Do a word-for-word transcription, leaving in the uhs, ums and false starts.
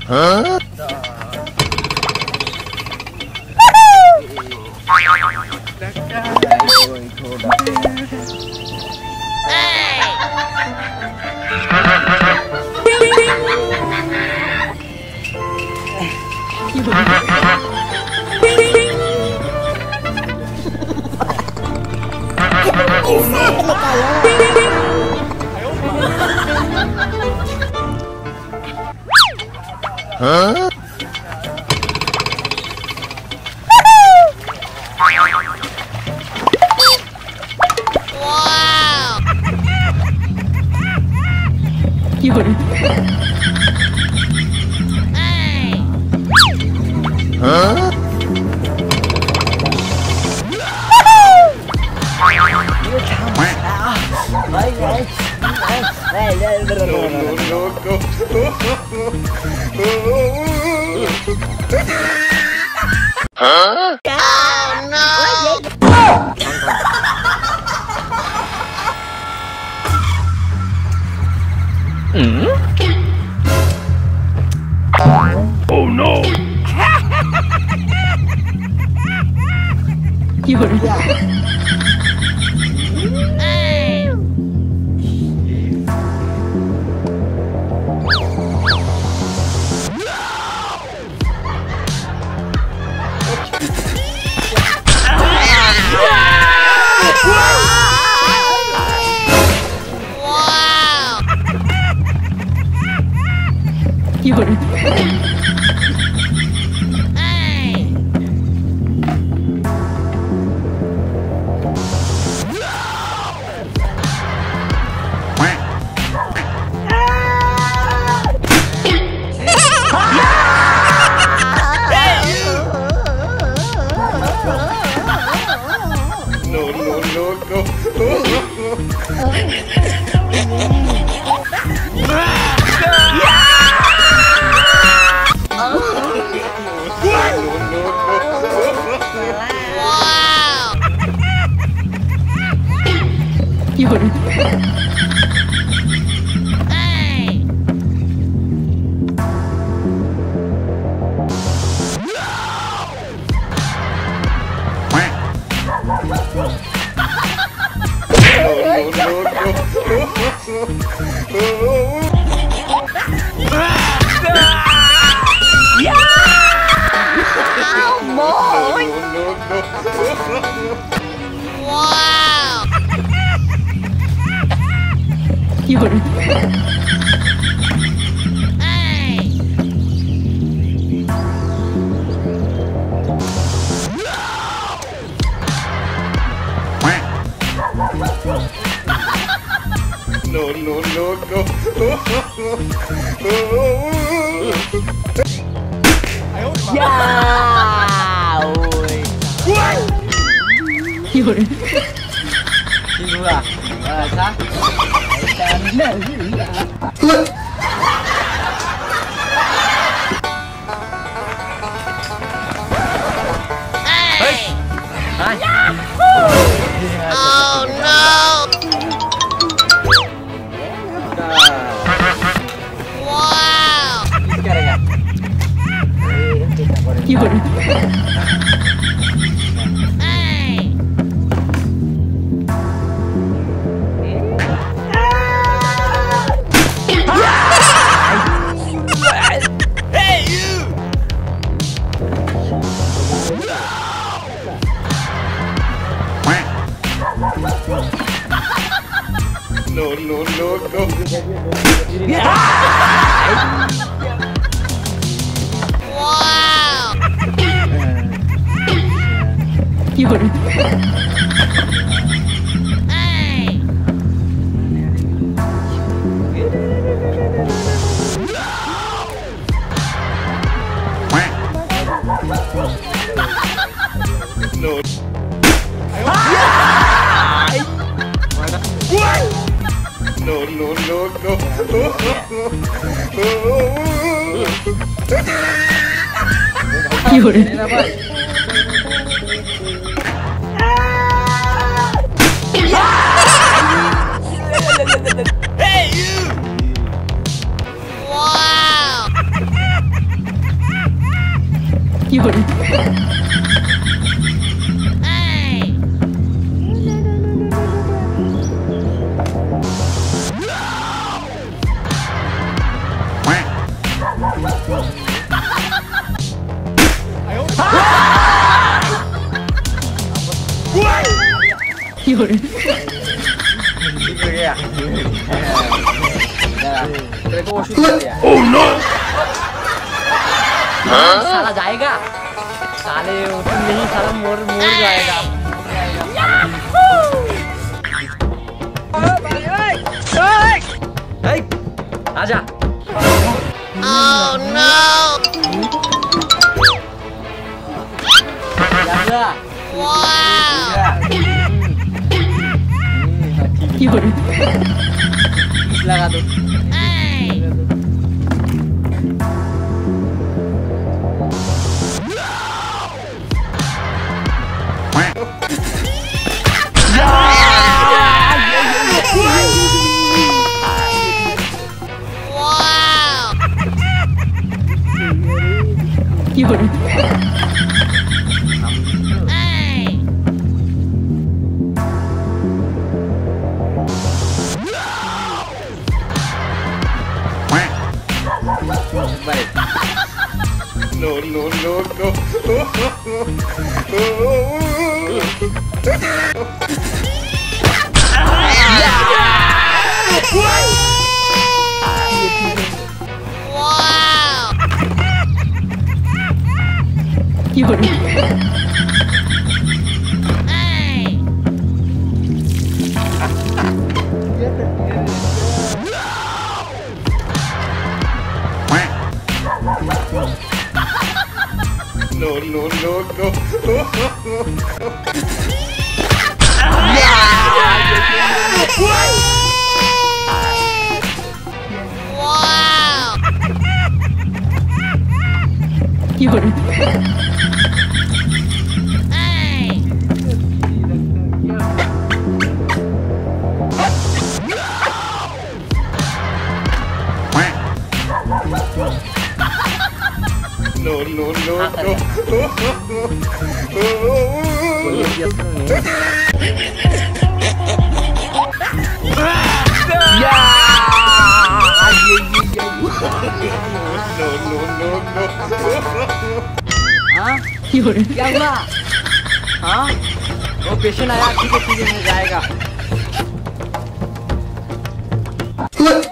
Hah? Oh no! Huh? Wow! Hey! Huh? Huh? Oh no! Oh no! Hey! Wow! Hey! No, no, no, no. Wow! Hey! Wow! Hey! No, no, no, no. Ya, ôi. Đi à? À, sao? Hey! Hai. Oh no! Wow! Sekarang ya. Hey! Hey you. No, no, no, no. Wow! Hey! No. No, no, no, Hey you. Wow! 有人。哎。有人。 Oh no! साला जाएगा, साले तुम नहीं, साला मोर मोर जाएगा। आजा। Oh no! Wow! 有人。लगा दो। 有人。哎。 No, no, no, no. Wow! 有人。哎。 No, no, no, no. Wow! 有人。哎。 No, no, no, no. No, no, no, no. हाँ? 有人。 क्या हुआ? हाँ? वो पेशेंट आया, ठीक है ठीक है, जाएगा।